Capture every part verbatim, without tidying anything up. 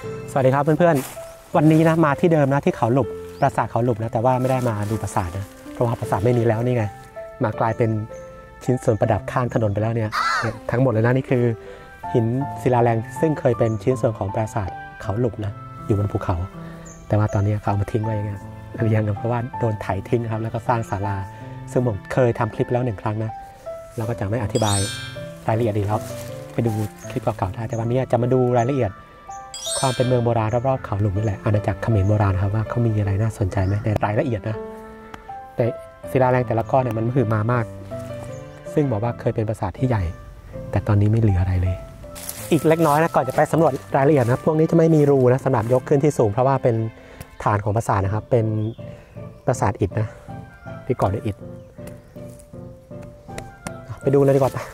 สวัสดีครับเพื่อนๆวันนี้นะมาที่เดิมนะที่เขาหลุบปราสาทเขาหลุบนะแต่ว่าไม่ได้มาดูปราสาทนะเพราะว่าปราสาทไม่มีแล้วนี่ไงมากลายเป็นชิ้นส่วนประดับข้างถนนไปแล้วเนี่ยทั้งหมดเลยนะนี่คือหินศิลาแรงซึ่งเคยเป็นชิ้นส่วนของปราสาทเขาหลุบนะอยู่บนภูเขาแต่ว่าตอนนี้เขาเอามาทิ้งไว้ยังไงเรียงกันเพราะว่าโดนไถทิ้งครับแล้วก็สร้างศาลาซึ่งผมเคยทำคลิปแล้วหนึ่งครั้งนะเราก็จะไม่อธิบายรายละเอียดดีแล้วไปดูคลิปเก่าๆได้แต่วันนี้จะมาดูรายละเอียดความเป็นเมืองโบราณรอบๆเขาหลุมนี่แหละอาณาจักรเขมรโบราณครับว่าเขามีอะไรน่าสนใจไหมในรายละเอียดนะแต่ศิลาแรงแต่ละก้อนเนี่ยมันคือมามากซึ่งบอกว่าเคยเป็นปราสาทที่ใหญ่แต่ตอนนี้ไม่เหลืออะไรเลยอีกเล็กน้อยนะก่อนจะไปสำรวจรายละเอียดนะพวกนี้จะไม่มีรูนะสำหรับยกขึ้นที่สูงเพราะว่าเป็นฐานของปราสาทนะครับเป็นปราสาทอิฐนะที่ก่อด้วยอิฐไปดูเลยดีกว่า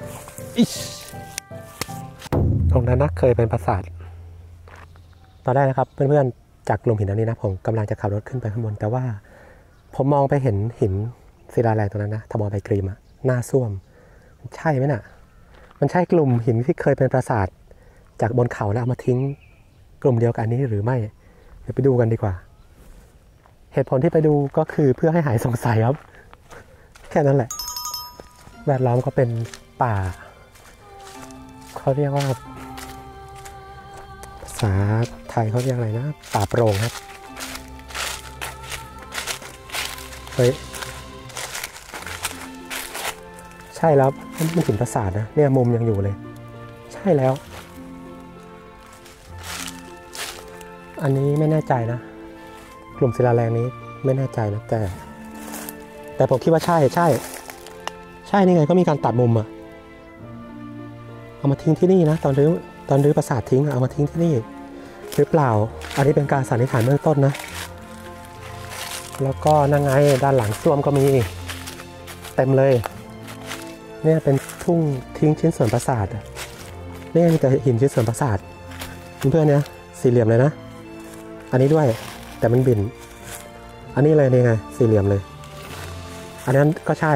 ตรงนั้นนะเคยเป็นปราสาทตอนแรกนะครับเพื่อนๆจากกลุ่มหินอันนี้นะผมกำลังจะขับรถขึ้นไปข้างบนแต่ว่าผมมองไปเห็นหินศิลาแรงตรงนั้นนะทมอไปกรีมอะหน้าส้วมใช่ไหมน่ะมันใช่กลุ่มหินที่เคยเป็นปราสาทจากบนเขาแล้วเอามาทิ้งกลุ่มเดียวกันนี้หรือไม่เดี๋ยวไปดูกันดีกว่าเหตุผลที่ไปดูก็คือเพื่อให้หายสงสัยครับแค่นั้นแหละแวดล้อมก็เป็นป่าเขาเรียกว่าภาษาไทยเขาเรียกอะไรนะป่าโปร่งครับเฮ้ยใช่แล้วมันหินปราสาทนะเนี่ยมุมยังอยู่เลยใช่แล้วอันนี้ไม่แน่ใจนะกลุ่มศิลาแรงนี้ไม่แน่ใจนะแต่แต่ผมคิดว่าใช่ใช่ใช่นี่ไงก็มีการตัดมุมอะเอามาทิ้งที่นี่นะตอนรื้อตอนรื้อปราสาททิ้งเอามาทิ้งที่นี่หรือเปล่าอันนี้เป็นการสันนิษฐานเบื้องต้นนะแล้วก็นั่งไงด้านหลังส้วมก็มีเต็มเลยเนี่ยเป็นทุ่งทิ้งชิ้นส่วนปราสาทนี่มีแต่หินชิ้นส่วนปราสาทเพื่อนๆเนี่ยสี่เหลี่ยมเลยนะอันนี้ด้วยแต่มันบินอันนี้เลยนี่ไงสี่เหลี่ยมเลยอันนั้นก็ใช่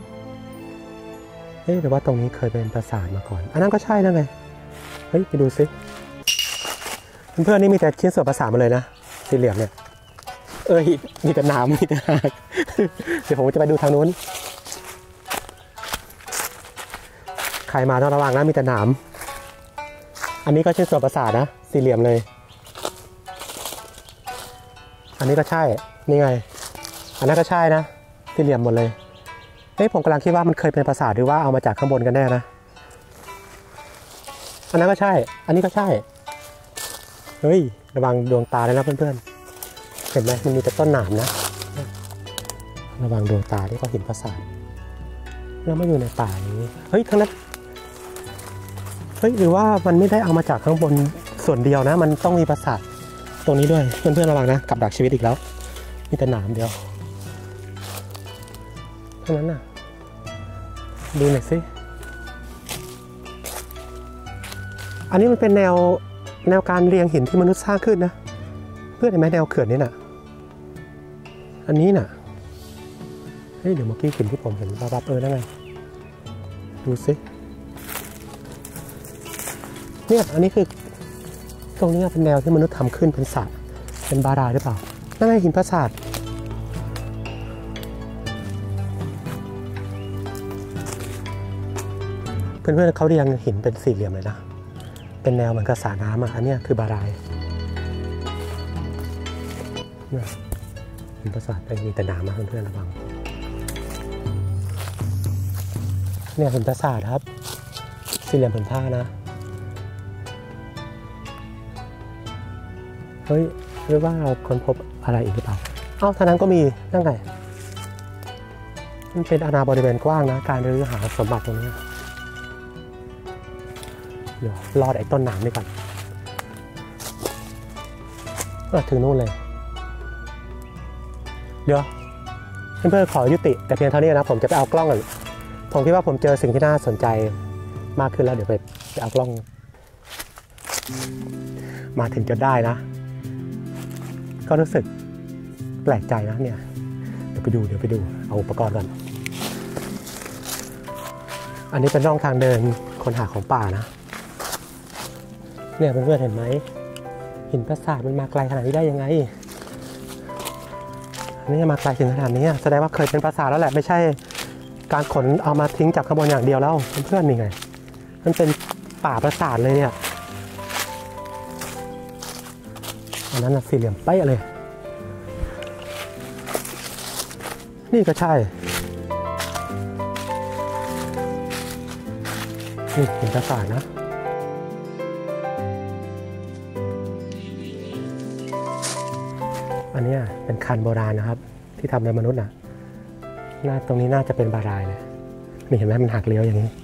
เฮ้ยแต่ว่าตรงนี้เคยเป็นปราสาทมาก่อนอันนั้นก็ใช่นะไงเฮ้ยไปดูซิเพื่อนๆนี่มีแต่ชิ้นส่วนปราสาทมาเลยนะสี่เหลี่ยมเนี่ยเออมีแต่หนามมีแต่หักเดี๋ยวผมจะไปดูทางนู้นใครมาต้องระวังนะมีแต่หนามอันนี้ก็ชิ้นส่วนปราสาทนะสี่เหลี่ยมเลยอันนี้ก็ใช่นี่ไงอันนั้นก็ใช่นะสี่เหลี่ยมหมดเลยเฮ้ยผมกำลังคิดว่ามันเคยเป็นปราสาทหรือว่าเอามาจากข้างบนกันแน่นะอันนั้นก็ใช่อันนี้ก็ใช่เฮ้ยระวังดวงตาเลยนะเพื่อนๆเห็นไหมมันมีแต่ต้นหนามนะระวังดวงตาที่เขาหินปราสาทแล้วมาอยู่ในป่าอย่างนี้เฮ้ยทั้งนั้นเฮ้ยหรือว่ามันไม่ได้เอามาจากข้างบนส่วนเดียวนะมันต้องมีปราสาทตรงนี้ด้วยเพื่อนๆระวังนะกับดักชีวิตอีกแล้วมีแต่หนามเดียวเท่านั้นน่ะดูหน่อยสิอันนี้มันเป็นแนวแนวการเรียงหินที่มนุษย์สร้างขึ้นนะเพื่อนเห็นไหมแนวเขื่อนนี่น่ะอันนี้น่ะเฮ้ยเดี๋ยวเมื่อกี้หินที่ผมเห็นบับๆเออนั่นไงดูสิเนี่ยอันนี้คือตรงนี้เป็นแนวที่มนุษย์ทำขึ้นเป็นสระเป็นบาดาลหรือเปล่านั่นไงหินปราสาทเพื่อนๆเขาเรียงหินเป็นสี่เหลี่ยมเลยนะเป็นแนวเหมือนกับสระน้ำอ่ะอันนี้คือบาดาลเนี่ยหินปราสาทมีแต่น้ำนะเพื่อนๆระวังเนี่ยหินปราสาทครับสี่เหลี่ยมผืนผ้านะเฮ้ยหรือว่าเราค้นพบอะไรอีกหรือเปล่าเอ้าทางนั้นก็มีนั่นไงมันเป็นอาณาบริเวณกว้างนะการรื้อหาสมบัติตรงนี้เดี๋ยวรอดไอ้ต้นหนามนี่ก่อนถึงนู่นเลยเดี๋ยวเพื่อนๆขอยุติแต่เพียงเท่านี้นะผมจะไปเอากล้องก่อนผมคิดว่าผมเจอสิ่งที่น่าสนใจมากขึ้นแล้วเดี๋ยวไปเอากล้องมาถึงจะได้นะก็รู้สึกแปลกใจนะเนี่ยเดี๋ยวไปดูเดี๋ยวไปดูเอาอุปกรณ์ก่อนอันนี้เป็นร่องทางเดินค้นหาของป่านะเนี่ยเพื่อนๆเห็นไหมหินปราสาทมันมาไกลขนาดนี้ได้ยังไงนี่มาไกลถึงขนาดนี้แสดงว่าเคยเป็นปราสาทแล้วแหละไม่ใช่การขนเอามาทิ้งจากข้างบนอย่างเดียวแล้วเพื่อนๆนี่ไงมันเป็นป่าปราสาทเลยเนี่ยอันนั้นสี่เหลี่ยมเป๊ะเลยนี่ก็ใช่นี่หินปราสาทนะอันนี้เป็นคันโบราณนะครับที่ทำโดยมนุษย์นะหน้าตรงนี้น่าจะเป็นบารายเลยนี่เห็นไหมมันหักเลี้ยวอย่างนี้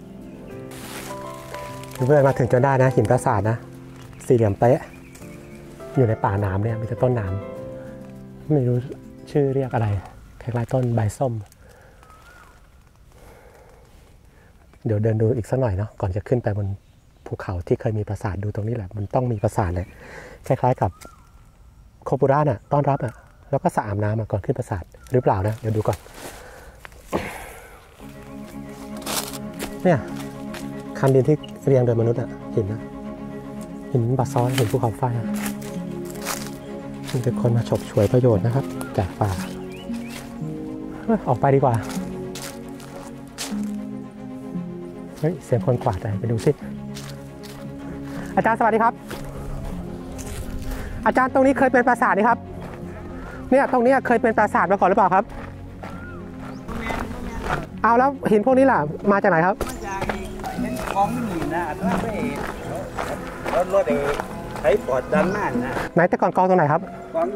เพื่อนมาถึงจนได้นะหินปราสาทนะสี่เหลี่ยมเป๊ะอยู่ในป่าหนามเนี่ยมีแต่ต้นหนามไม่รู้ชื่อเรียกอะไรคล้ายๆต้นใบส้มเดี๋ยวเดินดูอีกสักหน่อยเนาะก่อนจะขึ้นไปบนภูเขาที่เคยมีปราสาทดูตรงนี้แหละมันต้องมีปราสาทเลยคล้ายๆกับโคบุระน่ะต้อนรับอ่ะแล้วก็สระอาบน้ำก่อนขึ้นปราสาทหรือเปล่านะเดี๋ยวดูก่อนเนี่ยคันดินที่เรียงโดยมนุษย์อ่ะหินนะหินบาซอลต์หินภูเขาไฟอ่ะมีแต่คนมาฉกฉวยประโยชน์นะครับจากป่าออกไปดีกว่าเฮ้ยเสียงคนกวาดอะไรไปดูสิอาจารย์สวัสดีครับอาจารย์ตรงนี้เคยเป็นปราสาทนี่ครับเนี่ยตรงนี้เคยเป็นปราสาทมาก่อนหรือเปล่าครับเอาแล้วหินพวกนี้ล่ะมาจากไหนครับมาจากเห็นของหินนะว่าไม่รถรถเองใช้ปอดดันนั่นนะไหนแต่ก่อนกองตรงไหนครับกอง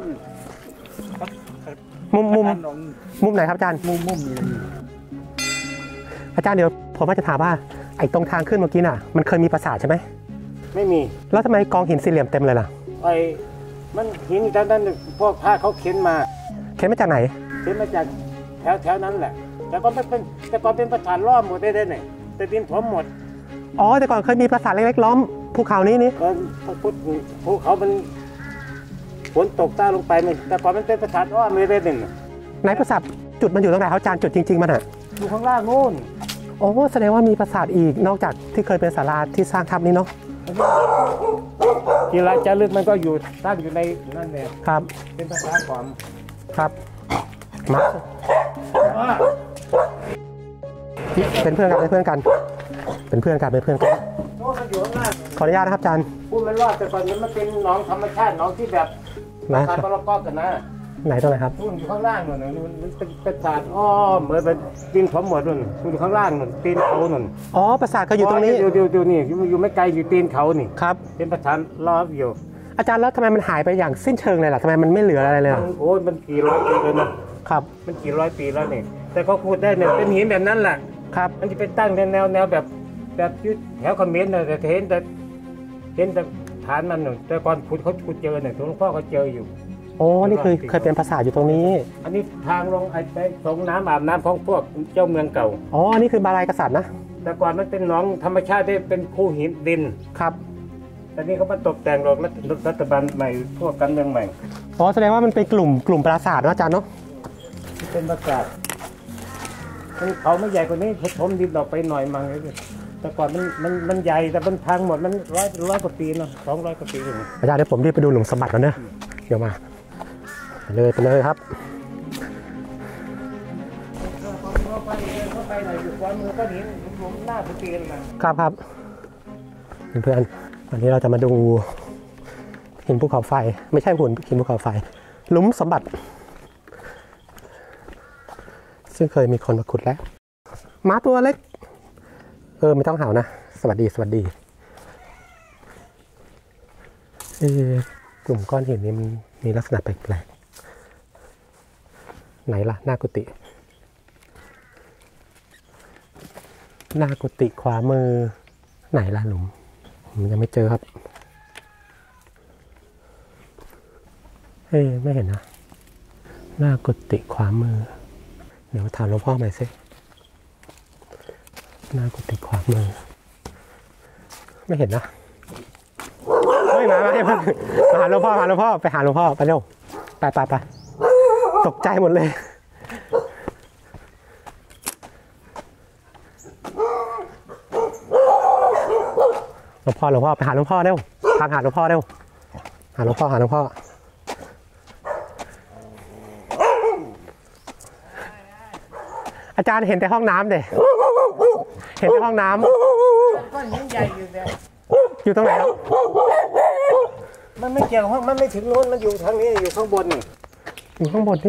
มุมมุมมุมไหนครับอาจารย์มุมมุมนี่อาจารย์เดี๋ยวผมว่าจะถามว่าไอ้ตรงทางขึ้นเมื่อกี้น่ะมันเคยมีปราสาทใช่ไหมไม่มีแล้วทำไมกองหินสี่เหลี่ยมเต็มเลยล่ะไอ้มันหินด้านนั้นพวกผ้าเขาเข็นมาเข็นมาจากไหนเข็นมาจากแถวแถวนั้นแหละแต่ก็ไม่เป็นแต่ก่อนเป็นปราสาทล้อมหมดได้ได้ไหนแต่ดินถมหมดอ๋อแต่ก่อนเคยมีปราสาทเล็กๆล้อมภูเขานี้นี่ก็พุทธภูเขามันฝนตกใต้ลงไปมันแต่ก่อนมันเป็นปราสาทล้อมไม่ได้หนึ่งไหนปราสาทจุดมันอยู่ตรงไหนเขาจานจุดจริงๆมันอ่ะอยู่ข้างล่างโน่นโอ้แสดงว่ามีปราสาทอีกนอกจากที่เคยเป็นศาลาที่สร้างทับนี้เนาะกีฬาจารึกมันก็อยู่ตั้งอยู่ในนั่นเนี่ยครับเป็นภาษาขอมครับมาเป็นเพื่อนกันเป็นเพื่อนกันเป็นเพื่อนกันเป็นเพื่อนกันขออนุญาตนะครับอาจารย์พูดมันรอดแต่ก่อนมันเป็นหนองธรรมชาติหนองที่แบบการประกอบกันนะไหนตรงไหนครับนู่นอยู่ข้างล่างนู่นมันเป็นปราสาทอ้อเหมือนเป็นดินถมหมดนู่นอยู่ข้างล่างนู่นตีนเขานู่นอ๋อปราสาทก็อยู่ตรงนี้อยู่อยู่นี่อยู่ไม่ไกลอยู่ตีนเขานี่ครับเป็นปราสาทรอบอยู่อาจารย์แล้วทำไมมันหายไปอย่างสิ้นเชิงเลยล่ะทำไมมันไม่เหลืออะไรเลยโอ้มันกี่ร้อยปีเลยนะครับมันกี่ร้อยปีแล้วนี่แต่เขาพูดได้เนี่ยเป็นหินแบบนั้นแหละครับมันจะเป็นตั้งแนวแนวแบบแบบยึดแถวคอมเมนต์นะแต่เห็นแต่เห็นแต่ฐานมันหนึ่งแต่ก่อนขุดเขาขุดเจอเนี่ยหลวงพ่อเขาเจออยู่โอ้นี่คือเคยเป็นปราสาทอยู่ตรงนี้อันนี้ทางลงไอ้ไปส่งน้ำอาบน้ำของพวกเจ้าเมืองเก่าอ๋ออันนี้คือบารายกษัตริย์นะแต่ก่อนมันเป็นหนองธรรมชาติได้เป็นคูหินดินครับแต่นี้เขามาตกแต่งหรอกรัฐบาลใหม่พวกกันเมืองใหม่อ๋อแสดงว่ามันเป็นกลุ่มกลุ่มปราสาทนะอาจารย์เนาะเป็นปราสาทเขาไม่ใหญ่กว่านี้ถมดินออกไปหน่อยมั้งเลยแต่ก่อนมันมันมันใหญ่แต่มันพังหมดมันร้อยร้อยกว่าปีเนาะสองร้อยกว่าปีเองอาจารย์เดี๋ยวผมรีบไปดูหลุมสมบัติกันเนอะเดี๋ยวมาไปเลยไปเลยครับครับครับเพื่อนๆวันนี้เราจะมาดูหินภูเขาไฟไม่ใช่หุ่นหินภูเขาไฟหลุมสมบัติซึ่งเคยมีคนมาขุดแล้วม้าตัวเล็กเออไม่ต้องเห่านะสวัสดีสวัสดีกลุ่มก้อนหินนี้มันมีลักษณะแปลกๆไหนล่ะหน้ากุฏิหน้ากุฏิขวามือไหนล่ะหลุมผมยังไม่เจอครับเฮ้ยไม่เห็นนะหน้ากุฏิขวามือเดี๋ยวถามหลวงพ่อใหม่สิหน้ากุฏิขวามือไม่เห็นนะเฮ้ยมามามามาหาหลวงพ่อหาหลวงพ่อไปหาหลวงพ่อไปเร็วไปไปไปตกใจหมดเลยหลวงพ่อหลวงพ่อไปหาหลวงพ่อเร็วทางหาหลวงพ่อเร็วหาหลวงพ่อหาหลวงพ่ออาจารย์เห็นแต่ห้องน้ำเด็เห็นแต่ห้องน้ำก้อนหินใหญ่อยู่เนี่ยอยู่ตรงไหนครับมันไม่เกี่ยวห้องมันไม่ถึงโน้นมันอยู่ทางนี้อยู่ข้างบนนี่อยู่ข้างบนนี่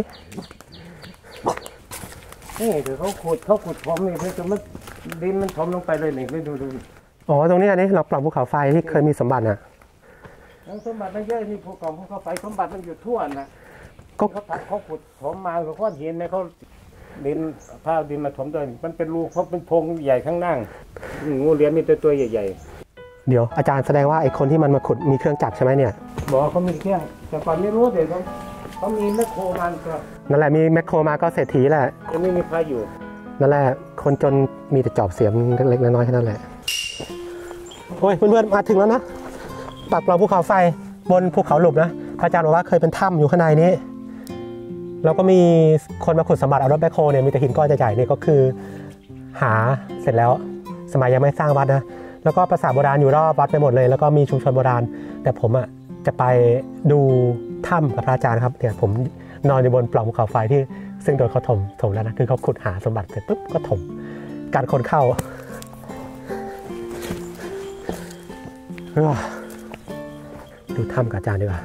นี่เดี๋ยวเขาขุดเขาขุดถมนี่เพื่อจะมันดินมันถมลงไปเลยนี่ไม่ดูดูอ๋อตรงนี้อันนี้เราปล่องภูเขาไฟที่เคยมีสมบัติน่ะสมบัติมันเยอะนี่ภูเขาภูเขาไฟสมบัติมันอยู่ทั่วนะก็เขาตัดเขาขุดถมมาเขาก้อนหินเนี่ยเขาดินผ้าดินมาถมด้วยมันเป็นรูเพราะเป็นโพรงใหญ่ข้างล่างงูเหลือมมีตัวตัวใหญ่ๆเดี๋ยวอาจารย์แสดงว่าไอ้คนที่มันมาขุดมีเครื่องจักรใช่ไหมเนี่ยบอกเขามีเครื่องแต่ก่อนไม่รู้เดี๋ยวเขาเขามีแมคโครมันครับนั่นแหละมีแมคโครมาก็เศรษฐีแหละจะไม่มีใครอยู่นั่นแหละคนจนมีแต่จอบเสียมเล็กๆน้อยๆแค่นั้นแหละโอ้ยเพื่อนๆมาถึงแล้วนะปากปล่องภูเขาไฟบนภูเขาหลุบนะอาจารย์บอกว่าเคยเป็นถ้ำอยู่ข้างในนี้แล้วก็มีคนมาขุดสมบัติเอารถแบคโฮเนี่ยมีแต่หินก้อนใหญ่ๆเนี่ยก็คือหาเสร็จแล้วสมัยยังไม่สร้างวัดนะแล้วก็ปราสาทโบราณอยู่รอบวัดไปหมดเลยแล้วก็มีชุมชนโบราณแต่ผมอ่ะจะไปดูถ้ำกับพระอาจารย์ครับเนี่ยผมนอนอยู่บนปล่องภูเขาไฟที่ซึ่งโดนเขาถมถมแล้วนะคือเขาขุดหาสมบัติเสร็จปุ๊บก็ถมการคนเข้าดูถ้ำกับอาจารย์ดีกว่า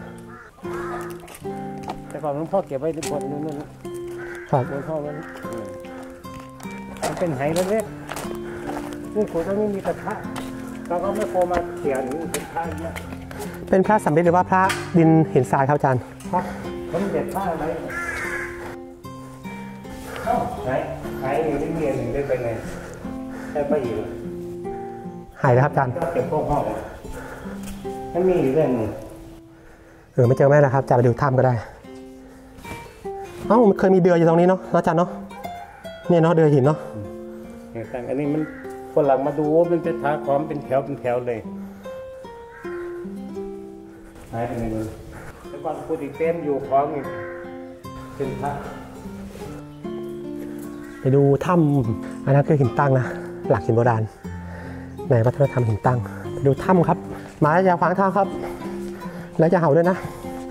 แต่ก่อนหลวงพ่อเก็บไว้ที่บนนู้นครับหลวงพ่อมันมันเป็นไหเล็กๆนี่คนตรงนี้มีตะพระเราก็ไม่โคมาเขียนเป็นพระเนี่ยเป็นพระสำริดหรือว่าพระดินหินทรายครับอาจารย์พระสมเด็จพระอะไรไหนไหนอยู่ที่เมียหนึ่งได้ไปไงได้ไปอยู่หายแล้วครับอาจารย์เก็บพวกห้องมันมีอยู่เรื่องนึงเออไม่เจอแม่นะครับจะไปดูถ้ำก็ได้เอ้ามันเคยมีเดือยอยู่ตรงนี้เนาะอาจารย์เนาะเนี่ยเนาะเดือยหินเนาะแต่อันนี้มันคนหลังมาดูมันเป็นทางขอมเป็นแถวเป็นแถวเลยหายไปไหนเลยแล้วก่อนพูดอีกเต็มอยู่ของอีกเป็นพระไปดูถ้ำอันนั้นคือหินตั้งนะหลักหินโบราณในวัฒนธรรมหินตั้งไปดูถ้ำครับหมาอย่าขวางทางครับแล้วจะเห่าด้วยนะ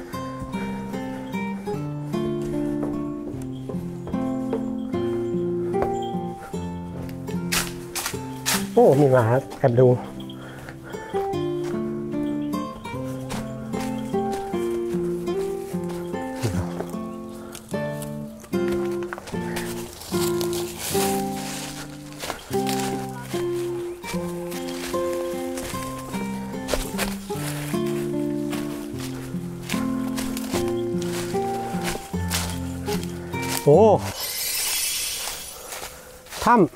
โอ้มีหมาแอบดูโอ้ถ้ำ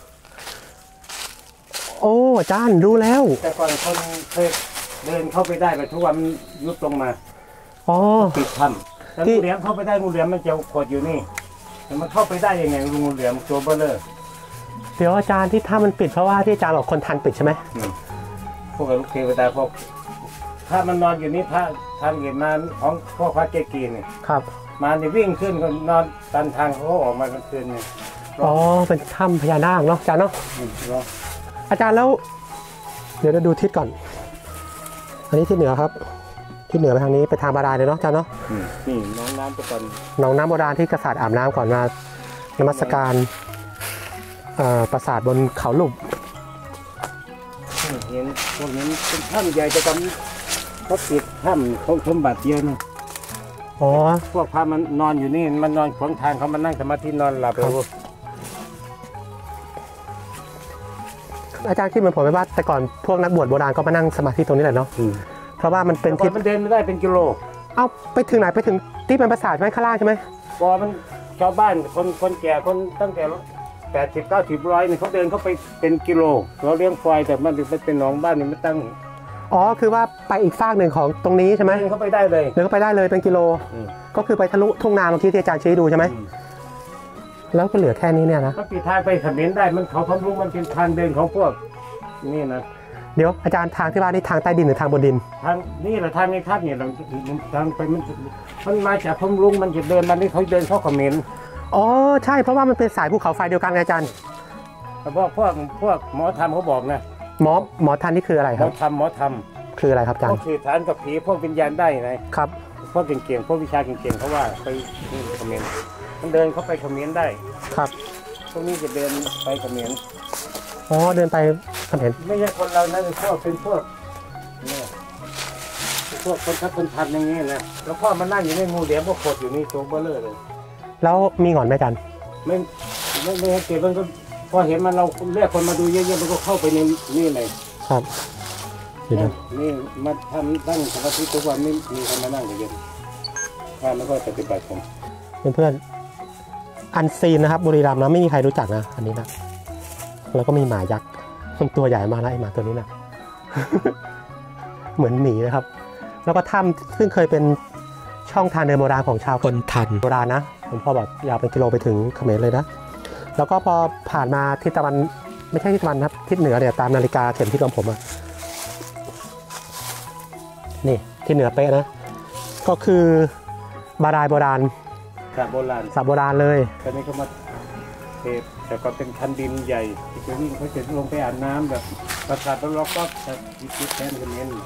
โอ้อาจารย์ดูแล้วแต่ก่อนคนเคยเดินเข้าไปได้แต่ทุกวันยุบลงมาอ๋อปิดถ้ำแต่งูเหลือมเข้าไปได้งูเหลือมมันจะขดอยู่นี่แต่มันเข้าไปได้ยังไงงูเหลือมตัวเบ้อเลยเดี๋ยวอาจารย์ที่ถ้ามันปิดเพราะว่าที่อาจารย์บอกคนทันปิดใช่ไหมพวกลูกเทวดาพวกถ้ามันนอนอยู่นี่พระทางเห็นมาของพ่อพระเจกีเนี่ยครับมาเนี่ยวิ่งขึ้นก็นอนตันทางเขาออกมากลางคืนเนี่ยอ๋อเป็นถ้ำพญานาคเนาะอาจารย์เนาะอาจารย์แล้วเดี๋ยวเราดูทิศก่อนอันนี้ทิศเหนือครับทิศเหนือไปทางนี้ไปทางบาดาลเลยเนาะอาจารย์เนาะนี่น้องน้ำไปก่อนน้องน้ำโบราณที่กษัตริย์อาบน้ำก่อนมานมัสการปราสาทบนเขาหลุบเห็นพวกนี้เป็นถ้ำใหญ่แต่ก่อนเขาปิดถ้ำเขาสมบัติเยอะนะอ๋อพวกพระมันนอนอยู่นี่มันนอนขวางทางเขามานั่งสมาธินอนหลับไปอาจารย์คิดเหมือนผมไหมว่าแต่ก่อนพวกนักบวชโบราณก็มานั่งสมาธิตรงนี้แหละเนาะเพราะว่ามันเป็นที่มันเดินไม่ได้เป็นกิโลเอาไปถึงไหนไปถึงที่เป็นปราสาทไหมข้างล่างใช่ไหมพอมันชาวบ้านคนคนแก่คนตั้งแต่แปดสิบเก้าสิบร้อยเนี่ยเขาเดินเข้าไปเป็นกิโลเราเลี้ยงควายแต่มันเป็นหนองบ้านนี่มันตั้งอ๋อคือว่าไปอีกฟากหนึ่งของตรงนี้ใช่ไหมเดินเข้าไปได้เลยเดินเข้าไปได้เลยเป็นกิโลก็คือไปทะลุทุ่งนาเมื่อกี้ที่อาจารย์ชี้ดูใช่ไหมแล้วก็เหลือแค่นี้เนี่ยนะก็ปิดทางไปเขมรได้มันเขาทำรุ้งมันเป็นทางเดินของพวกนี่นะเดี๋ยวอาจารย์ทางที่ว่านี่ทางใต้ดินหรือทางบนดินทางนี่แหละทางในทับเนี่ยเราทางไปมันมันมาจากทำรุ้งมันจะเดินมานี่เขาเดินเข้าเขมรอ๋อใช่เพราะว่ามันเป็นสายภูเขาไฟเดียวกันอาจารย์แต่พวกพวกพวกหมอธรรมเขาบอกนะหมอหมอธรรมนี่คืออะไรครับหมอธรรมหมอธรรมคืออะไรครับอาจารพวกย์สื่อสารกับผีพวกวิญญาณได้นะครับ พวกเก่งๆพวกวิชาเก่งๆเขาว่าไปนี่เขมรมันเดินเข้าไปเขมรได้ครับพวกนี้จะเดินไปเขมรอ๋อเดินไปเขมรไม่ใช่คนเรานะเป็นพวกเป็นพวกเนี่ยพวกคนทับคนทันอย่างนี้นะแล้วพ่อมานั่งอยู่ในงูเหลี่ยมพวกโคตรอยู่นี่ตัวเบลเลอร์เลยแล้วมีหงอนไหมอาจารย์ไม่ไม่ไม่เก็บมันก็พอเห็นมันเราเรียกคนมาดูเยอะๆมันก็เข้าไปในนี่เลยครับเดี๋ยวนะนี่มาทำตั้งสมาธิทุกวันไม่มีคนมานั่งเลยเย็นถ้าไม่ค่อยปฏิบัติผมเพื่อนๆอันซีนนะครับบุรีรัมย์นะไม่มีใครรู้จักนะอันนี้นะแล้วก็มีหมายักษ์มันตัวใหญ่มากนะไอหมาตัวนี้นะ เหมือนหมีนะครับ แล้วก็ถ้ำซึ่งเคยเป็นช่องทางเดินโบราณของชาวคนทันโบราณนะหลวงพ่อบอกยาวเป็นกิโลไปถึงเขมรเลยนะแล้วก็พอผ่านมาทิศตะวันไม่ใช่ทิศตะวันครับทิศเหนือเนี่ยตามนาฬิกาเข็มที่กำผมอะนี่ที่เหนือเป๊ะนะก็คือบารายโบราณสระโบราณสระโบราณเลยตอนนี้เขามาเทปแต่ก็เป็นคันดินใหญ่ที่จะวิ่งเขาจะลงไปอาบน้ำแบบประสาทแล้วเราก็จะยึดแทนกันเน้น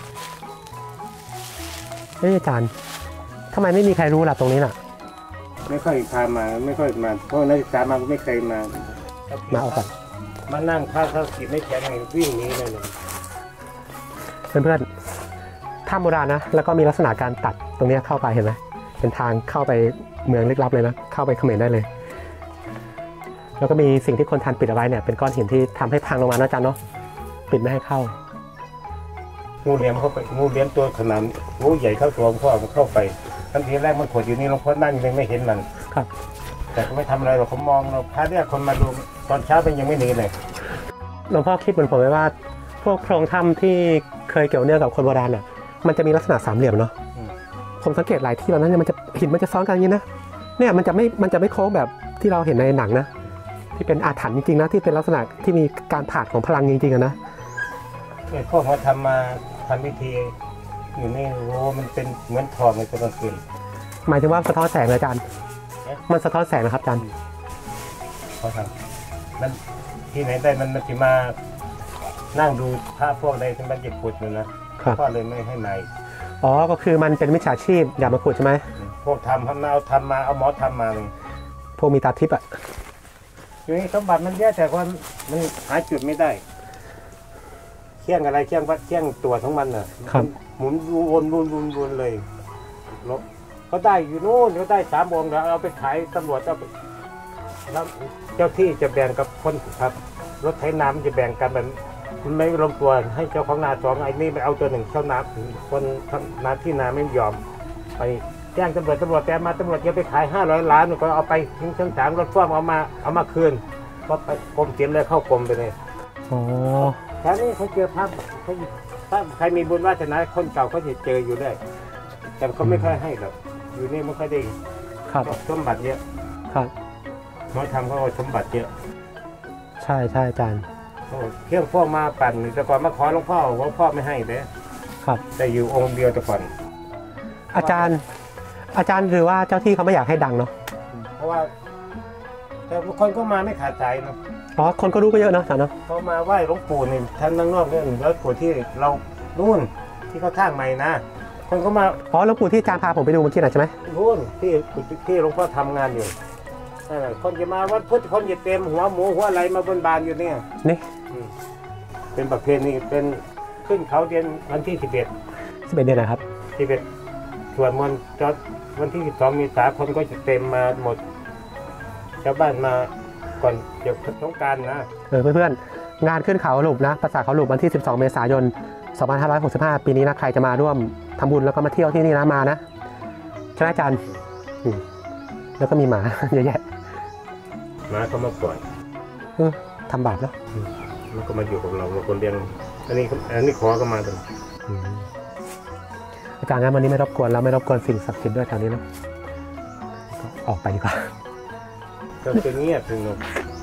เฮ้ยอาจารย์ทำไมไม่มีใครรู้ล่ะตรงนี้น่ะไม่ค่อยพามาไม่ค่อยมาเพราะนักศึกษามาไม่เคยมามาเอาก่อนมานั่งถ้าถ้าจิตไม่แข็งเลยวิ่งหนีเลยเนี่ยเพื่อนๆถ้ำโบราณนะแล้วก็มีลักษณะการตัดตรงนี้เข้าไปเห็นไหมเป็นทางเข้าไปเมืองลึกลับเลยนะเข้าไปเขมรได้เลย แล้วก็มีสิ่งที่คนทันปิดเอาไว้เนี่ยเป็นก้อนหินที่ทำให้พังลงมานะอาจารย์เนาะปิดไม่ให้เข้างูเหลี่ยมเข้าไปงูเหลี่ยมตัวขนาดงูใหญ่เข้าตัวหลวงพ่อมันเข้าไปทันทีแรกมันขดอยู่นี่หลวงพ่อนั่งยังไม่เห็นมันครับแต่ก็ไม่ทำอะไรหรอกผมมองเราพาเรียกคนมาดูตอนเช้าเป็นยังไม่หนีเลยหลวงพ่อคิดเหมือนผมไหมว่าพวกโพรงถ้ำที่เคยเกี่ยวเนื่องกับคนโบราณอ่ะมันจะมีลักษณะสามเหลี่ยมเนาะผมสังเกตหลายที่แล้วนะเนี่ยมันจะหินมันจะซ้อนกันอย่างนี้นะเนี่ยมันจะไม่มันจะไม่โค้งแบบที่เราเห็นในหนังนะที่เป็นอาถรรพ์จริงๆนะที่เป็นลักษณะที่มีการผ่านของพลังจริงๆนะไอ้พวกเขาทำมาทำพิธีอยู่นี่โอ้มันเป็นเหมือนทองในตอนกลางคืนหมายถึงว่าสะท้อนแสงเลยอาจารย์มันสะท้อนแสงนะครับอาจารย์เขาทำมันที่ไหนได้มันมันจะมานั่งดูพระพวกใดที่มันจะขุดอยู่นะพ่อเลยไม่ให้มาอีกอ๋อก็คือมันเป็นมิจฉาชีพอย่ามาขุดใช่ไหมพวกทำทำมาเอาทำมาเอาหมอทำมาเลยพวกมีตาทิพย์อ่ะอยู่นี่สมบัติมันเยอะแต่ว่ามันหาจุดไม่ได้เชี่ยงอะไรเชี่ยงวัดเชี่ยงตัวของมันน่ะหมุนวนวนวนวนเลยลบเขาได้อยู่นู่นเขาได้สามองค์แล้วเอาไปขายตำรวจเอาไปแล้วเจ้าที่จะแบ่งกับคนครับรถไถน้ำจะแบ่งกันแบบมันไม่ลงตัวให้เจ้าของนาสองไอ้นี่ไปเอาตัวหนึ่งเช่าน้ำคนนาที่นาไม่ยอมไปแจ้งตำรวจตำรวจแต่มาตำรวจจะไปขายห้าร้อยล้านก็เอาไปทิ้งชั้นสามรถพ่วงเอามาเอามาคืนก็ไปกรมศิลป์เลยเข้ากรมไปเลยอ๋อแค่นี้เขาเจอภาพเขาถ้าใครมีบุญวาสนาคนเก่าเขาจะเจออยู่ได้แต่เขาไม่ค่อยให้หรอกอยู่นี่ไม่ค่อยได้ครับสมบัติเยอะครับหมอทำเขาเอาสมบัติเยอะใช่ใช่อาจารย์เครื่องพวกมาปั่นแต่ก่อนมาขอหลวงพ่อหลวงพ่อไม่ให้เลยครับแต่อยู่องค์เดียวแต่ก่อนอาจารย์อาจารย์หรือว่าเจ้าที่เขาไม่อยากให้ดังเนาะเพราะว่าแต่คนก็มาไม่ขาดใจเนาะอ๋อคนก็รู้ก็เยอะเนาะอาจารย์เนาะเขามาไหว้หลวงปู่นี่ท่านนั่งนอกเนี่ยแล้วปู่ที่เรานู่นที่เขาสร้างใหม่นะคนก็มาอ๋อหลวงปู่ที่อาจารย์พาผมไปดูเมื่อกี้น่ะใช่ไหมนู่นที่ที่หลวงพ่อทำงานอยู่นั่นแหละคนจะมาวัดพุทธคนจะเต็มหัวหมูหัวอะไรมาบนบานอยู่เนี่ยนี่อืมเป็นประเพณีเป็นขึ้นเขาเดือนวันที่สิบเอ็ดสิบเอ็ดเดือนนะครับสิบเอ็ดส่วนวันจอดวันที่สิบสองมีสาคนก็จะเต็มมาหมดชาวบ้านมาก่อนเดี๋ยวสงกรานต์นะเออเพื่อนๆงานขึ้นเขาหลุบนะปราสาทเขาหลุบวันที่สิบสองเมษายนสองพันห้าร้อยหกสิบห้าปีนี้นะใครจะมาร่วมทำบุญแล้วก็มาเที่ยวที่นี่นะมานะใช่ไหมอาจารย์อืมแล้วก็มีหมา เยอะแยะหมาก็มาก่อนเออทำบาปแล้วมันก็มาอยู่กับเราเราคนเลี้ยงอันนี้อันนี้ขอก็มาตรงอืมอาจารย์งั้นวันนี้ไม่รบกวนแล้วไม่รบกวนสิ่งศักดิ์สิทธิ์ด้วยแถวนี้เนาะก็ออกไปดีกว่าก็คือเงียบถึงเนาะ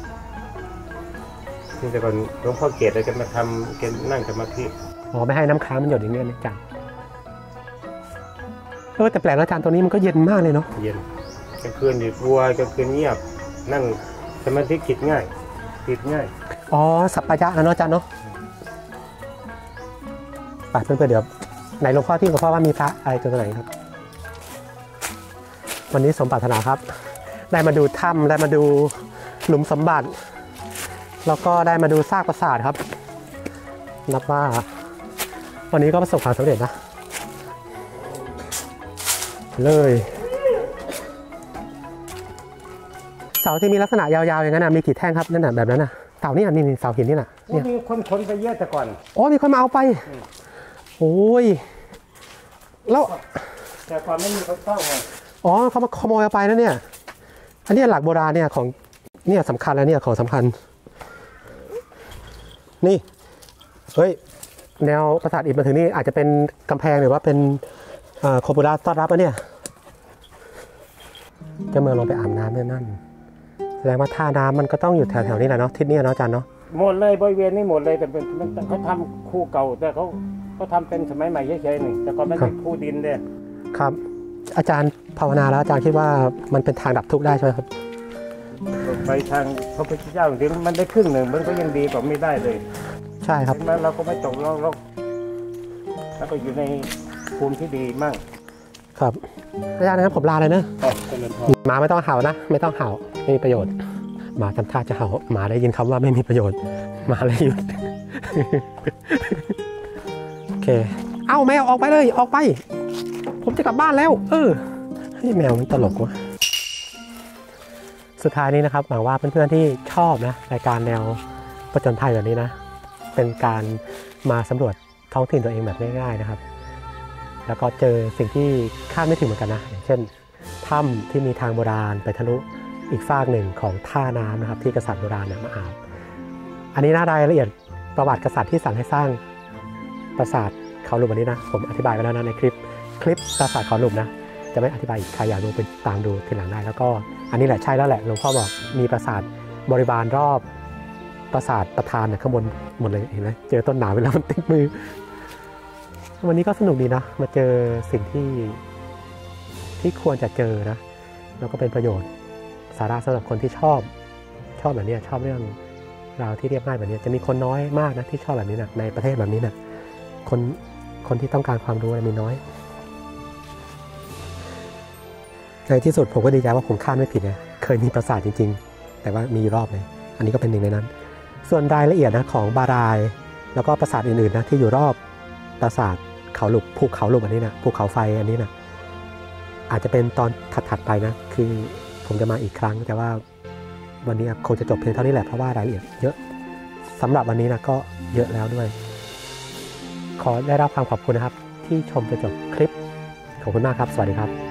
นี่แต่ก่อนหลวงพ่อเกศเราจะมาทำเกณนั่งสมาธิอ๋อไม่ให้น้ำค้างมันหยดอย่างเงี้ยนะอาจารย์เออแต่แปลกนะอาจารย์ตัวนี้มันก็เย็นมากเลยเนาะเย็นกลางคืนอยู่วัวกลางคืนเงียบนั่งสมาธิจิตง่ายจิตง่ายอ๋อสัปปายะนะเนาะอาจารย์เนาะไปเพื่อนๆเดี๋ยวไหนหลวงพ่อที่หลวงพ่อว่ามีพระอะไรตัวไหนครับวันนี้สมปรารถนาครับได้มาดูถ้ำได้มาดูหลุมสมบัติแล้วก็ได้มาดูซากปราสาทครับนับว่าวันนี้ก็ประสบความสำเร็จนะเลยเสาที่มีลักษณะยาวๆอย่างนั้นนะมีกี่แท่งครับนั่นน่ะแบบนั้นน่ะเสานี่น่ะนี่เสาหินนี่น่ะเนี่ยมีคนคนไปเยอะแต่ก่อนโอ้มีคนมาเอาไปโอ้ยแล้วแต่ก่อนไม่มีคนเฝ้าไงอ๋อเขามาขโมยเอาไปนะเนี่ยอันนี้หลักโบราณเนี่ยของเนี่ยสำคัญแล้วเนี่ยของสำคัญนี่เฮ้ยแนวปราสาทอิฐมาถึงนี่อาจจะเป็นกำแพงหรือว่าเป็นโคบูราต้อนรับนะเนี่ยจะเมื่อลงไปอาบน้ำเนี่ยนั่นแสดงว่าท่าน้ำมันก็ต้องอยู่แถวๆนี้แหละเนาะทิศนี้เนาะอาจารย์เนาะหมดเลยบริเวณนี้หมดเลยแต่เป็นเขาทำคูเก่าแต่เขาเขาทำเป็นสมัยใหม่เฉยๆหนึ่งแต่ก่อนไม่ใช่คูดินเลยครับอาจารย์ภาวนาแล้วอาจารย์คิดว่ามันเป็นทางดับทุกข์ได้ใช่ไหมครับไปทางพระพุทธเจ้าถึงมันได้ครึ่งหนึ่งมันก็ยังดีกว่าไม่ได้เลยใช่ครับแล้วเราก็ไม่ตกเราเราแล้วก็อยู่ในภูมิที่ดีมั่งครับอาจารย์นะครับผมลาเลยนะหมาไม่ต้องเห่านะไม่ต้องเห่าไม่มีประโยชน์หมาทำท่าจะเห่าหมาได้ยินคำว่าไม่มีประโยชน์หมาเลยหยุดโอเคเอ้าแมวออกไปเลยออกไปผมจะกลับบ้านแล้วเออให้แมวมันตลกวะสุดท้ายนี้นะครับหวังว่าเพื่อนๆที่ชอบนะรายการแนวผจญภัยแบบนี้นะเป็นการมาสำรวจท้องถิ่นตัวเองแบบง่ายๆนะครับแล้วก็เจอสิ่งที่คาดไม่ถึงเหมือนกันนะอย่างเช่นถ้ำที่มีทางโบราณไปทะลุอีกฟากหนึ่งของท่าน้ำนะครับที่กษัตริย์โบราณเนี่ยมาอาบอันนี้น่ารายละเอียดประวัติกษัตริย์ที่สั่งให้สร้างปราสาทเขาหลุมอันนี้นะผมอธิบายไปแล้วนะในคลิปคลิปปราสาทเขาหลุมนะจะไม่อธิบายอีกใครอยากดูไปตามดูทีหลังได้แล้วก็อันนี้แหละใช่แล้วแหละหลวงพ่อบอกมีปราสาทบริบาลรอบปราสาทประธานเนี่ยข้างบนหมดเลยเห็นไหมเจอต้นหนาวไปแล้วมันติดมือวันนี้ก็สนุกดีนะมาเจอสิ่งที่ที่ควรจะเจอนะแล้วก็เป็นประโยชน์สาระสำหรับคนที่ชอบชอบแบบนี้ชอบเรื่องราวที่เรียบง่ายแบบนี้จะมีคนน้อยมากนะที่ชอบแบบนี้นะในประเทศแบบนี้นะคนคนที่ต้องการความรู้มีน้อยในที่สุดผมก็ดีใจว่าผมคาดไม่ผิดนะเคยมีปราสาทจริงๆแต่ว่ามีรอบเลยอันนี้ก็เป็นหนึ่งในนั้นส่วนรายละเอียดนะของบารายแล้วก็ปราสาทอื่นๆนะที่อยู่รอบปราสาทเขาหลุมภูเขาหลุมอันนี้นะภูเขาไฟอันนี้นะอาจจะเป็นตอนถัดๆไปนะคือผมจะมาอีกครั้งแต่ว่าวันนี้คงจะจบเพียงเท่านี้แหละเพราะว่ารายละเอียดเยอะสำหรับวันนี้นะก็เยอะแล้วด้วยขอได้รับความขอบคุณนะครับที่ชมจนจบคลิปขอบคุณมากครับสวัสดีครับ